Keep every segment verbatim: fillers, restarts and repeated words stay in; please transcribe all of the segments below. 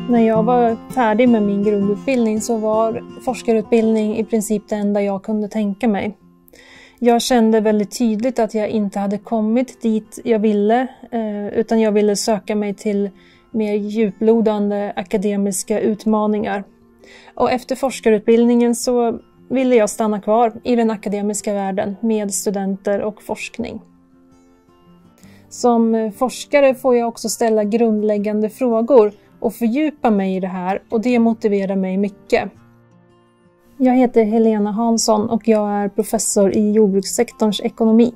När jag var färdig med min grundutbildning så var forskarutbildning i princip det enda jag kunde tänka mig. Jag kände väldigt tydligt att jag inte hade kommit dit jag ville, utan jag ville söka mig till mer djuplodande akademiska utmaningar. Och efter forskarutbildningen så ville jag stanna kvar i den akademiska världen med studenter och forskning. Som forskare får jag också ställa grundläggande frågor och fördjupa mig i det här, och det motiverar mig mycket. Jag heter Helena Hansson och jag är professor i jordbrukssektorns ekonomi.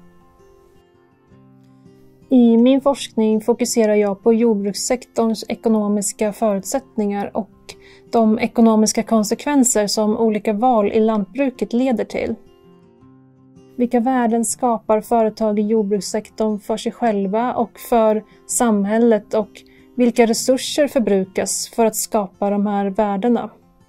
I min forskning fokuserar jag på jordbrukssektorns ekonomiska förutsättningar och de ekonomiska konsekvenser som olika val i lantbruket leder till. Vilka värden skapar företag i jordbrukssektorn för sig själva och för samhället, och vilka resurser förbrukas för att skapa de här värdena?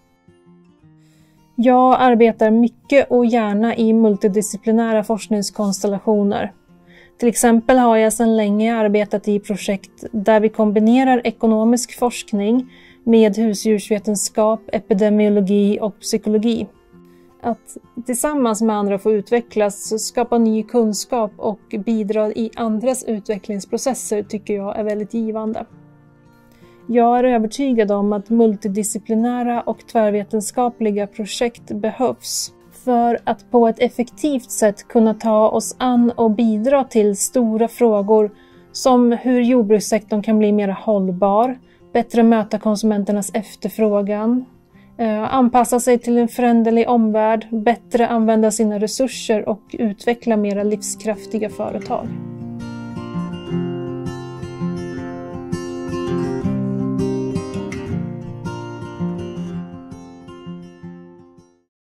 Jag arbetar mycket och gärna i multidisciplinära forskningskonstellationer. Till exempel har jag sedan länge arbetat i projekt där vi kombinerar ekonomisk forskning med husdjursvetenskap, epidemiologi och psykologi. Att tillsammans med andra få utvecklas, skapa ny kunskap och bidra i andras utvecklingsprocesser tycker jag är väldigt givande. Jag är övertygad om att multidisciplinära och tvärvetenskapliga projekt behövs för att på ett effektivt sätt kunna ta oss an och bidra till stora frågor som hur jordbrukssektorn kan bli mer hållbar, bättre möta konsumenternas efterfrågan, anpassa sig till en föränderlig omvärld, bättre använda sina resurser och utveckla mera livskraftiga företag.